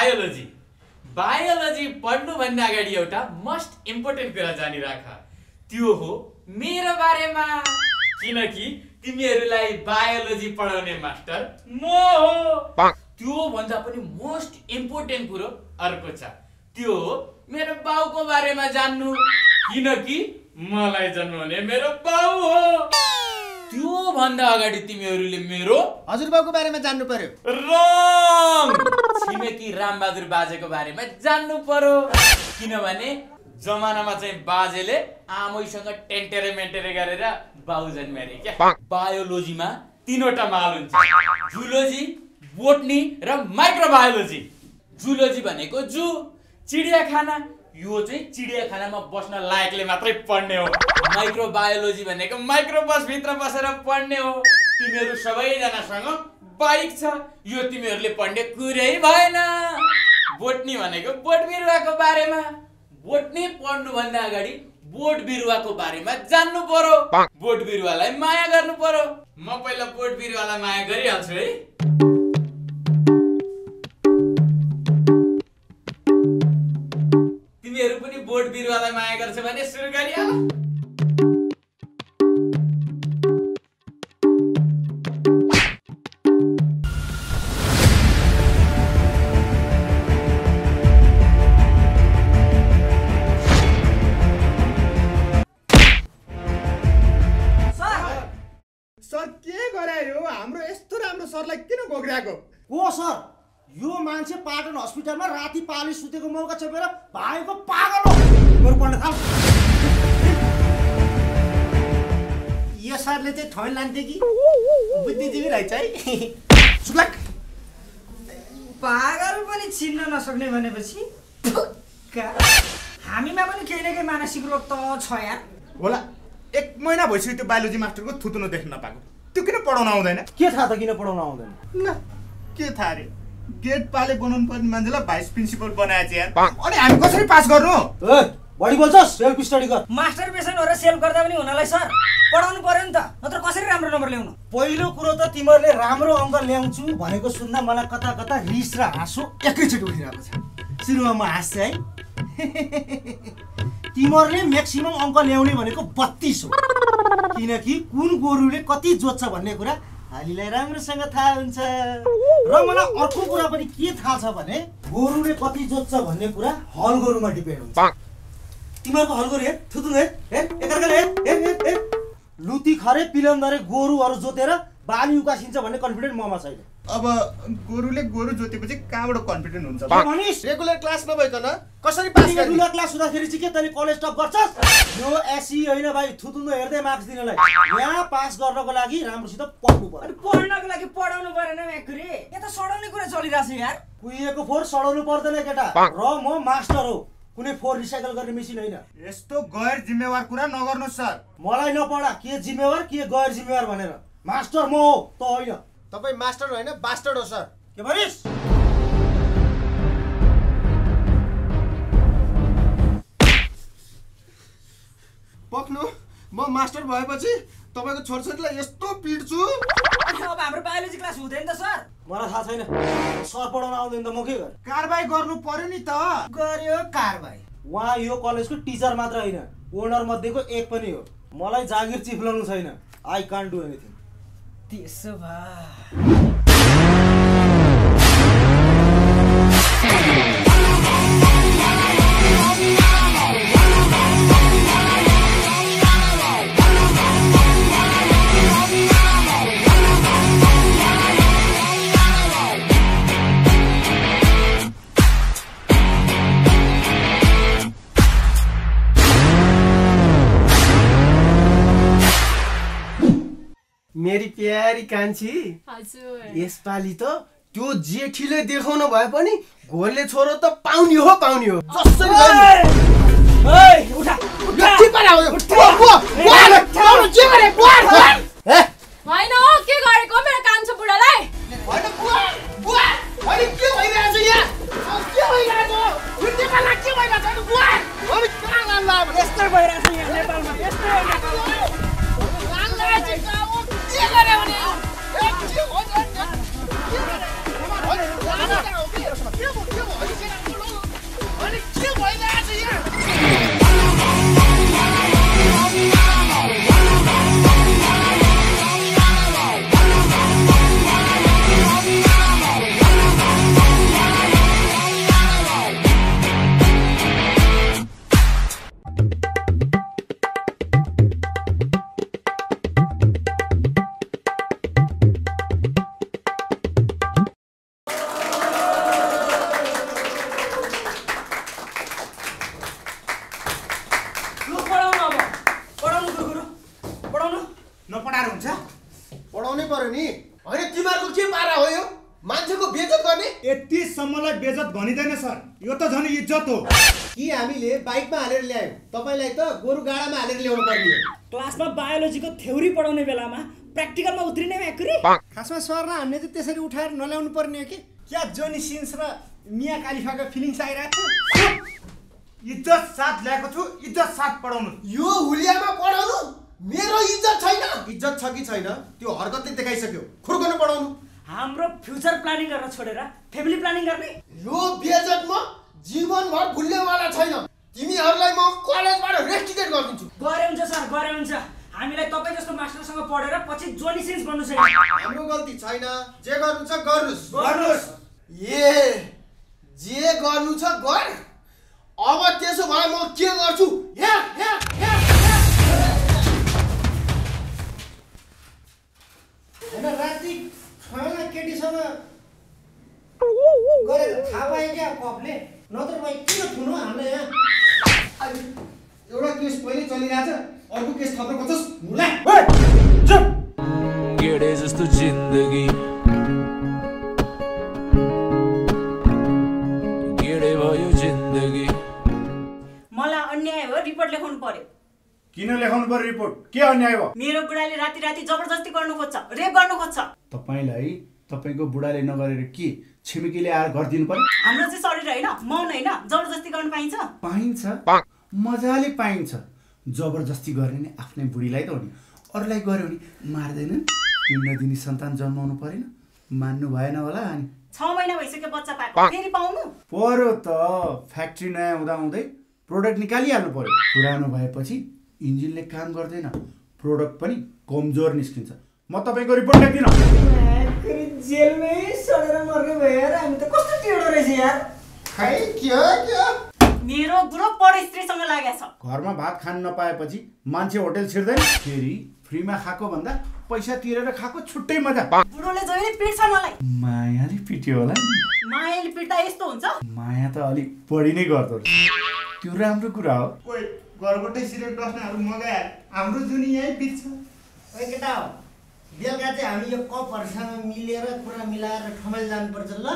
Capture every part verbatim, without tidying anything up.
Biology biology पढ्नु भन्दा अगाडि एउटा मोस्ट इम्पोर्टेन्ट कुरा जानिराख, त्यो हो मेरो बारेमा। किनकि तिमीहरूलाई बायोलोजी पढाउने मास्टर म हो। त्यो भन्दा पनि मोस्ट इम्पोर्टेन्ट कुरो अर्को छ, त्यो हो मेरो बाउको बारेमा जान्नु। किनकि मलाई जन्माउने मेरो बाउ हो। त्यो भन्दा अगाडि तिमीहरूले मेरो हजुरबाउको बारेमा जान्नु पर्यो। रङ छिमेकी रामबहादुर बाजेको बारेमा जान्नु पर्यो। किनभने जमानामा चाहिँ बाजेले आमैसँग टेन्टेरे मेन्टेरे गरेर बाउ जन्मारे क्या। बायोलोजीमा तीनवटा माल हुन्छ, जुलोजी, बोटनी र माइक्रोबायोलोजी। जुलोजी भनेको जू चिडियाखाना, यो चाहिँ चिडियाखानामा बस्न लायकले मात्रै पढ्ने हो। माइक्रोबायोलोजी भनेको माइक्रोबस भित्र बसेर पढ्ने हो। तिमीहरू सबैजनासँग बाइक छ, यो तिमीहरूले पढ्ने कुरै भएन। बोटनी भनेको बोट बिरुवाको बारेमा, बोटनी पढ्नु भन्दा अगाडि बोट बिरुवाको बारेमा जान्नु पर्यो। बोट बिरुवालाई माया गर्नु पर्यो। म पहिला बोट बिरुवालाई माया गरिहाल्छु है। तिमीहरू पनि बोट बिरुवालाई माया गर्छ भने सुरु गरिहाल। सर के गरायो? हाम्रो यस्तो राम्रो सरलाई किन गोग्राको? हो सर, यो मान्छे पाटन हस्पिटलमा राति पाली सुतेको मौका चपेर भाइको पागल हो। तिम्रो पढ्न थाल। यो सरले चाहिँ ठैन लान्थे कि बुद्धिजीवी रहेछ है। सुक्लाक पागल पनि चिन्न नसक्ने भनेपछि हामीमा पनि केही न केही मानसिक रोग त छ यार। होला एक महिना भइसक्यो त्यो बायोलोजी मास्टरको थुत्नु देख्न नपाएको। त्यो किन पढाउन आउँदैन? के थाहा त किन पढाउन आउँदैन? ल के थाहा रे, गेट पाले बनाउनु पर्ने मान्छेलाई भाइस प्रिन्सिपल बनाएछ यार। अनि हामी कसरी पास गर्नु? ए बढी बोल्छस्, सेल्फ स्टडी कर। मास्टर पेसन हो र सेल्फ गर्दा पनि हुनलाई सर पढाउनु पर्यो नि त, नत्र कसरी राम्रो नम्बर ल्याउनु? पहिलो कुरो त तिमीहरूले राम्रो अङ्क ल्याउँछु भनेको सुन्दा मलाई कता कता रिस र हाँसो एकैचोटि उठिरहेको छ। सुरुमा म हाँस्छु है। तिमीहरूले म्याक्सिमम अङ्क ल्याउने भनेको बत्तीस हो। किनकि कुन गोरुले कति जोत्छ भन्ने कुरा हालीलाई राम्रोसँग थाहा हुन्छ। र मलाई अर्को कुरा पनि के थाहा छ भने गोरुले कति जोत्छ भन्ने कुरा हल गोरुमा डिपेन्ड हुन्छ। तिमीहरूको हल गोरु हेर, थुतु हेर, हेर एकअर्काले हेर, हेर हेर हेर। लुती खरे पिलन्दरे गोरुहरू जोतेर बाली उकासिन्छ भन्ने कन्फिडेन्ट ममा छैन। अब गोरुले गोरु जोतेपछि कहाँबाट कन्फिडेन्ट हुन्छ? भनिस् रेगुलर क्लास नभइकन कसरी पास गर्ने? रेगुलर क्लास हुँदाखेरि चाहिँ के तैँले कलेज टप गर्छस्? यो एसी होइन भाइ, थुतुन्दो हेर्दै मार्क्स दिनलाई। यहाँ पास गर्नको लागि राम्रोसित पढ्नु पर्यो। अनि पढ्नको लागि पढाउनु परेन म्याकुरी। यहाँ त सडाउने कुरा चलिरहेछ यार। कुहिएको फोहोर सडाउनु पर्दैन केटा। र म मास्टर हो, कुनै फोहोर रिसाइकल गर्ने मेसिन होइन। यस्तो गैर जिम्मेवार कुरा नगर्नुहोस् सर। मलाई नपढा के जिम्मेवार के गैर जिम्मेवार भनेर। मास्टर म हो, त होइन। तपाईँ मास्टर होइन बास्टर्ड हो सर। के भनिस्? पक्नु म मास्टर भएपछि तपाईँको छोरछोरीलाई यस्तो पिट्छु। अब हाम्रो बायोलोजी क्लास हुँदैन त सर? मलाई थाहा छैन, सर पढाउन आउँदैन त म के गरेँ? कारबाही गर्नु पर्यो नि त। गर्यो कारबाही। उहाँ यो कलेजको टिचर मात्र होइन, ओनर मध्येको एक पनि हो। मलाई जागिर चिप्लाउनु छैन। I can't do anything. त्यसो भए मेरी प्यारी कान्छी, हजुर यसपालि त त्यो जेठीले देखाउन भए पनि घोरले छोरो त पाउनी हो पाउनी हो। जसरी ए उठा उठा के पारा हो? उठा उठा के गरे बुवा? ए हैन हो के गरेको मेरो कान्छो बुढालाई? हैन बुवा बुवा अनि के भइरहेछ यहाँ? के भइरहेछ? उठे पाला के भइरहेछ बुवा? अनि कहाँ लाला यस्तो भइरहेछ यहाँ नेपालमा, यस्तो लाला चाहिँ गाउँ के गरे भने? के हो के हो? के हो? पढाउनै पर्यो नि। होइन तिमीहरूको के पारा हो यो? मान्छेको बेइज्जत गर्ने? यतिसम्मलाई बेइज्जत भनिँदैन सर, यो त झन् इज्जत हो। कि हामीले बाइकमा हालेर ल्यायौँ, तपाईँलाई त गोरु गाडामा हालेर ल्याउनु पर्ने हो। क्लासमा बायोलोजीको थ्योरी पढाउने बेलामा प्र्याक्टिकलमा उत्रिने एक्युरी। खासमा सर र हामीले त त्यसरी उठाएर नल्याउनु पर्ने हो कि? क्या जोनी सिन्स र मिया कालिफाको फिलिङ्स आइरहेको छ? इज्जत साथ ल्याएको छु, इज्जत साथ पढाउनु। यो हुलियामा पढाउनु मेरो इज्जत छैन। इज्जत छ कि छैन त्यो हरकतले देखाइसक्यो। खुर्कन पढाउनु। हाम्रो फ्युचर प्लानिङ गर्न छोडेर फ्यामिली प्लानिङ गर्ने। यो बेइज्जतमा जीवनभर भुल्नेवाला छैन। तिमीहरूलाई म कलेजबाट रेस्टिकेट गरिदिन्छु। गरे हुन्छ सर, गरे हुन्छ। हामीलाई तपाईँ जस्तो मास्टरसँग पढेर पछि जोनी सिन्स बन्नु छैन। हाम्रो गल्ती छैन। जे गर्नु छ गर्नुस्। गर्नुस्। ए जे गर्नु छ गर। अब त्यसो भए म के गर्छु? हेर हेर हेर होइन राति खाना केटीसँग गरेर थाहा पाएँ क्या कपले, नत्र भाइ किन थुनु हामीलाई यहाँ? एउटा केस पहिले चलिरहेछ, अर्को केस थप्न खोज्छस् मुला। गेडे जस्तो जिन्दगी गेडे भयो जिन्दगी। मलाई अन्याय हो, रिपोर्ट लेखाउनु पर्यो। किन लेखाउनु पर्यो रिपोर्ट? के अन्याय भयो? मेरो बुढाले राति राति जबरजस्ती गर्नु खोज्छ, रेप गर्नु खोज्छ। तपाईलाई तपाईको बुढाले नगरेर के छिमेकीले आएर गरिदिनु पर्यो? हाम्रो चाहिँ शरीर होइन, मौन होइन, जबरजस्ती गर्न पाइन्छ? पाइन्छ, मजाले पाइन्छ। जबरजस्ती गर्ने नि आफ्नै बुढीलाई त हो नि, अरूलाई गर्यो भने मार्दैन। पिण्ड दिने सन्तान जन्माउनु परेन, मान्नु भएन होला। अनि छ महिना भइसक्यो बच्चा पाएको, फेरि पाउनु पर्यो त। फ्याक्ट्री नयाँ हुँदा हुँदै प्रोडक्ट निकालिहाल्नु पर्यो। पुरानो भएपछि इन्जिनले काम गर्दैन, प्रोडक्ट पनि कमजोर निस्किन्छ। म तपाईँको रिपोर्ट लेख्दिनँ। जेलमै सडेर मर्ने भयो यार, हामी त कस्तो टेढो रहेछ यार। खै के के मेरो बुढो पढे स्त्रीसँग लागेको छ। घरमा भात खान नपाएपछि मान्छे होटेल छिर्दैन। फेरि फ्रीमा खाएको भन्दा पैसा तिरेर खाएको छुट्टै मजा। बुढोले जहिले पिट्छ मलाई। मायाले पिट्यो होला। मायाले पिट्दा यस्तो हुन्छ? माया त अलिक बढी नै गर्दो रहेछ। त्यो राम्रो कुरा हो। कोही घरबाटै सिरेट डस्नाहरू मगाए, हाम्रो जुनी यहीँ बित्छ। ओइ केटा हो, बेलुका चाहिँ हामी यो कपहरूसँग मिलेर कुरा मिलाएर ठमेल जानुपर्छ ल।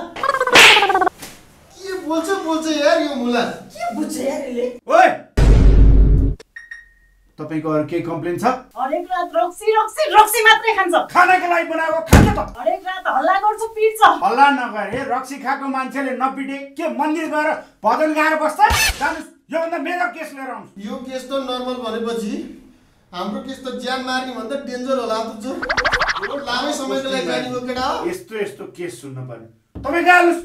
के बोल्छ बोल्छ यार यो मुला। के बुझ्छ यार यसले? ओइ तपाईको अरु केही कम्प्लेन छ? हरेक रात रक्सी रक्सी रक्सी मात्रै खान्छ। खानाको लागि बनाएको खान्छ त। हरेक रात हल्ला गर्छ, पिट्छ। हल्ला नगरे रक्सी खाएको मान्छेले नपिटे के मन्दिर गएर भजन गाएर बस्छ? जानुस्, योभन्दा मेरो केस लिएर आउनु। यो केस त नर्मल भनेपछि हाम्रो केस त ज्यान मार्ने भन्दा डेन्जर होला बुझ्छ। यो लामै समयको लागि जाने हो केटा हो। यस्तो यस्तो केस सुन्न पर्ने। तपाई गालुस्।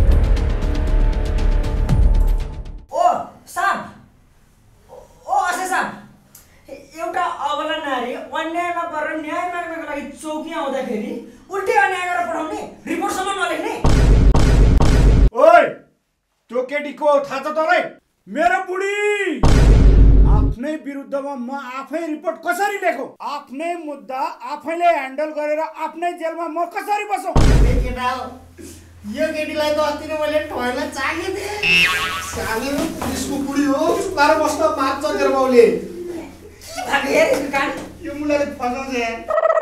ओ साम, ओ असे साम, एउटा अबला नारी अन्यायमा परेर न्याय माग्नको लागि चौकी आउँदाखेरि उल्टै अन्याय गरेर पठाउने, रिपोर्टसम्म नलेख्ने। ओइ त्यो केटीको थाहा छ तँलाई? मेरो बुढी आफ्नै विरुद्धमा म आफै रिपोर्ट कसरी लेखौ? आफ्नै मुद्दा आफैले ह्यान्डल गरेर आफ्नै जेलमा म कसरी बसौ? केटा हो, यो केटीलाई त अस्ति नै मैले ठोयला चागे थिएँ। सानो पुलिसको बुढी हो, बाह्र बस्न मार्छ तेरो बाउले। के भएको यार यसको कान? यो मुलाले फसाउँछ यार।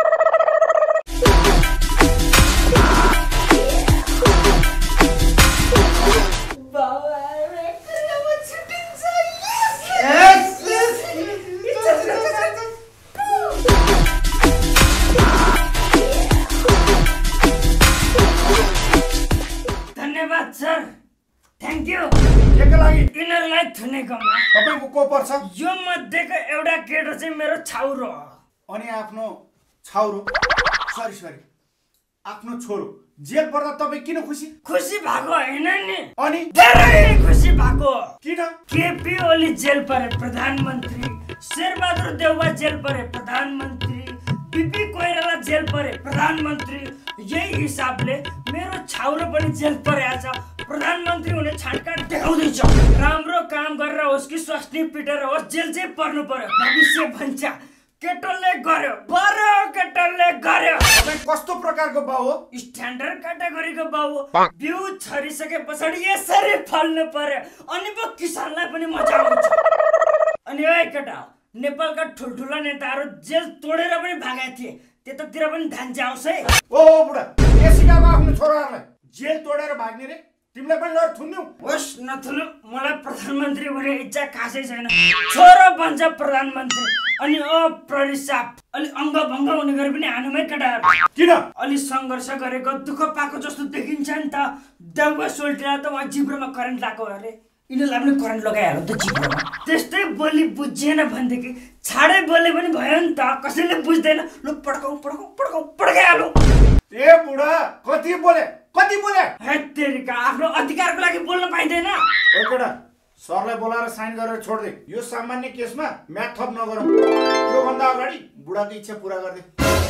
धन्यवाद सर, थ्याङ्क यू। केका लागि? यिनीहरूलाई थुनेकोमा। तपाईको को पर्छ? यो मध्येको एउटा केटो चाहिँ मेरो छाउरो हो। अनि आफ्नो छाउरो, सरी सरी आफ्नो छोरो जेल पर्दा तपाईँ किन खुसी? खुसी भएको होइन नि, अनि धेरै खुसी भएको। किन? केपी ओली जेल परे प्रधानमन्त्री, शेरबहादुर देउवा जेल परे प्रधानमन्त्री, बिपी कोइराला जेल परे प्रधानमन्त्री। यही हिसाबले मेरो छाउरो पनि जेल परे आज प्रधानमन्त्री हुने छाटकाट देखाउँदैछ। राम्रो काम गरेर होस् कि स्वास्नी पिटेर होस्, जेल चाहिँ पर्नु पर्यो। भविष्य भन्छ केटोले गर्यो गर्यो केटोले गर्यो। तपाईँ कस्तो प्रकारको बाउ हो? स्ट्यान्डर्ड क्याटेगोरीको बाउ हो। बिउ छरिसके पछाडि यसरी फल्नु पर्यो, अनि पो किसानलाई पनि मजा आउँछ। अनि ओ केटा, नेपालका ठुल्ठुला नेताहरू जेल तोडेर पनि भागेका थिए, त्यतातिर पनि धान्छ आउँछ है। ओ बुढा के सिकाएको आफ्नो छोराहरूलाई जेल तोडेर भाग्ने रे? तिमीलाई पनि लड थुन्यौ? होस् नथुनु, मलाई प्रधानमन्त्री भने इच्छा खासै छैन। छोरो बन्छ प्रधानमन्त्री अनि अप्ररिसाप अलि अङ्ग भङ्ग हुने गरे पनि हानुमै केटाहरू। किन? अलि सङ्घर्ष गरेको दुःख पाएको जस्तो देखिन्छ नि त। देउवा सोल्टेर त उहाँ जिब्रोमा करेन्ट लगाएको अरे, यिनीहरूलाई पनि करेन्ट लगाइहाल्यो त जिब्रोमा। त्यस्तै बोली बुझिएन भनेदेखि छाडै बोले पनि भयो नि त, कसैले बुझ्दैन। लु पड्काउँ पड्काउँ पड्काउँ पड्काइहालौँ। ए बुढा कति बोले कति बोले? हेत्तेरिका, आफ्नो अधिकारको लागि बोल्न पाइँदैन। ए केटा सरलाई बोलाएर साइन गरेर छोड्दे। यो सामान्य केसमा म्याथ थप नगरौँ। त्योभन्दा अगाडि बुढाको इच्छा पुरा गर्दे।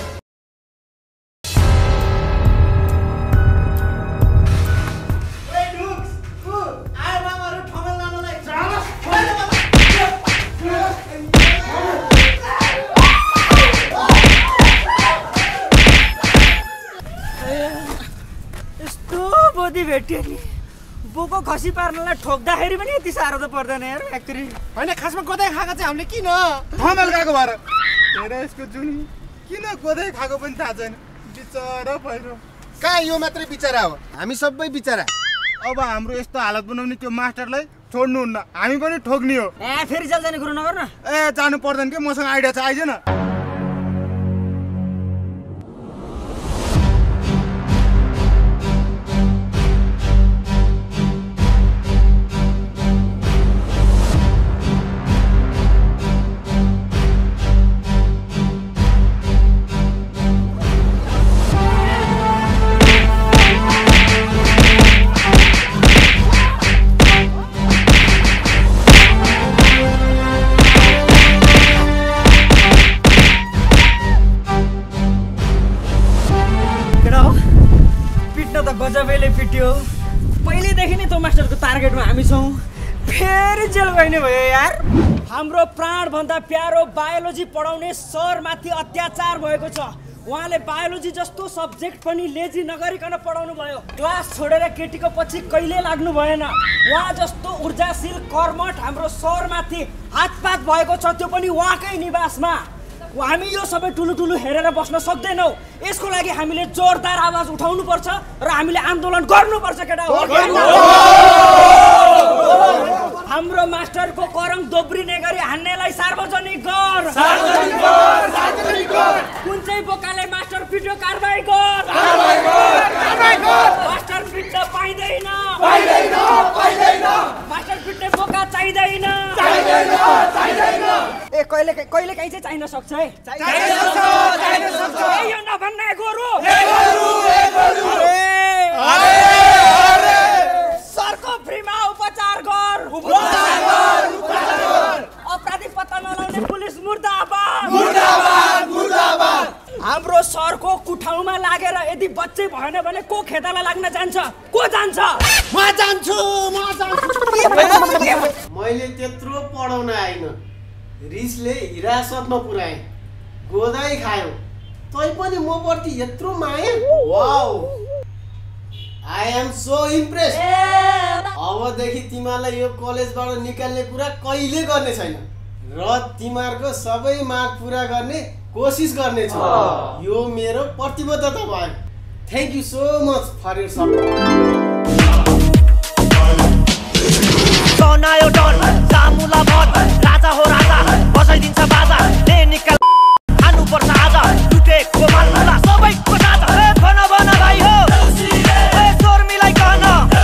बोधी भेट्यो नि, बोको खसी पार्नलाई ठोक्दाखेरि पनि यति साह्रो त पर्दैन यार फ्याक्ट्री। होइन खासमा गोदाइ खाएको चाहिँ हामीले किन थमेल गएको भएर हेर यसको जुनी किन गोदाइ खाएको पनि थाहा छैन। बिचरा पहिरो कहाँ यो मात्रै बिचरा हो, हामी सबै बिचरा। अब हाम्रो यस्तो हालत बनाउने त्यो मास्टरलाई छोड्नुहुन्न, हामी पनि ठोक्ने हो। ए फेरि जेल जाने कुरो नगर्न। ए जानु पर्दैन के, मसँग आइडिया छ, आइज न। गजबैले पिट्यो। पहिलेदेखि नै त्यो मास्टरको टार्गेटमा हामी छौँ, फेरि जेल गइने भयो यार। हाम्रो प्राणभन्दा प्यारो बायोलोजी पढाउने सरमाथि अत्याचार भएको छ। उहाँले बायोलोजी जस्तो सब्जेक्ट पनि लेजी नगरिकन पढाउनु भयो। क्लास छोडेर केटीको पछि कहिले लाग्नु भएन। उहाँ जस्तो ऊर्जाशील कर्मठ हाम्रो सरमाथि हातपात भएको छ, त्यो पनि उहाँकै निवासमा। हामी यो सबै ठुलो ठुलो हेरेर बस्न सक्दैनौँ। यसको लागि हामीले जोरदार आवाज उठाउनु पर्छ र हामीले आन्दोलन गर्नुपर्छ केटा। हाम्रो मास्टरको करम दोब्रिने गरी हान्नेलाई सार्वजनिक गर। कुन चाहिँ बोकाले मास्टर पिट्यो कारबाही गर। मास्टर पिट्न पाइँदैन, मास्टर पिट्ने बोका चाहिँदैन। ए कहिले कहिले काहीँ चाहिँ चाहिन सक्छ है। यो नभन्ने गोरु सरको फ्रीमा उपचार गर। अपराधी पत्ता नलाउने पुलिस मुर्दाबाद। हाम्रो सरको कुठाउमा लागेर यदि बच्चै भएन भने को खेताला लाग्न जान्छ? को जान्छ? म जान्छु म जान्छु। मैले त्यत्रो पढाउन आइन, रिसले हिरासतमा पुर्याए, गोदाइ खायो, तै पनि म प्रति यत्रो माया। Wow, I am so impress. अबदेखि तिमीलाई यो कलेजबाट निकाल्ने कुरा कहिले गर्ने छैन र तिमीहरूको सबै माग पुरा गर्ने कोसिस गर्नेछु। यो मेरो प्रतिबद्धता भयो। Thank you so much for your support. बनायो डन सामुला भन, राजा हो राजा बसाइदिन्छ बाजा, ले निकाल खानुपर्छ आज टुटेको मालमुला सबैको साझा। ए भन भन भाइ हो, ए स्वर मिलाइकन।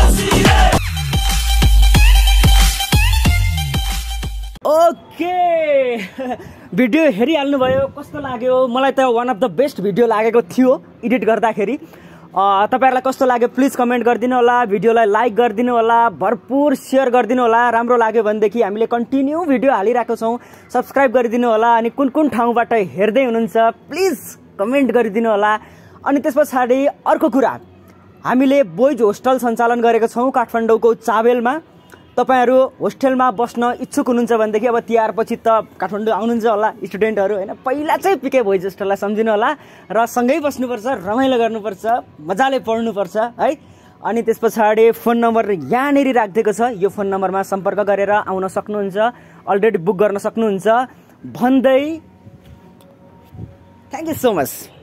ओके भिडियो हेरिहाल्नु भयो, कस्तो लाग्यो? मलाई त one of the best video लागेको थियो एडिट गर्दाखेरि। तपाईहरुलाई कस्तो लाग्यो प्लिज कमेन्ट गरिदिनु होला, भिडियोलाई लाइक गरिदिनु होला, भरपुर शेयर गरिदिनु होला। राम्रो लाग्यो भनेदेखि हामीले कन्टिन्यू भिडियो हालिरहेको छौँ, सब्स्क्राइब गरिदिनु होला। अनि कुन कुन ठाउँबाट हेर्दै हुनुहुन्छ प्लिज कमेन्ट गरिदिनु होला। अनि त्यस पछाडि अर्को कुरा, हामीले बोइज होस्टल सञ्चालन गरेको छौँ काठमाडौँको चाबेलमा। तपाईहरु होस्टेलमा बस्न इच्छुक हुनुहुन्छ भनेदेखि अब तिहार पछि त काठमाडौँ आउनुहुन्छ होला स्टुडेन्टहरु हैन, पहिला चाहिँ पिके बोइज होस्टललाई सम्झिनु होला र सँगै बस्नुपर्छ, रमाइलो गर्नुपर्छ, मजाले पढ्नुपर्छ है। अनि त्यस पछाडि फोन नम्बर यहाँनेरि राखिदिएको छ, यो फोन नम्बरमा सम्पर्क गरेर आउन सक्नुहुन्छ, अलरेडी बुक गर्न सक्नुहुन्छ भन्दै थ्यांक यू सो मच।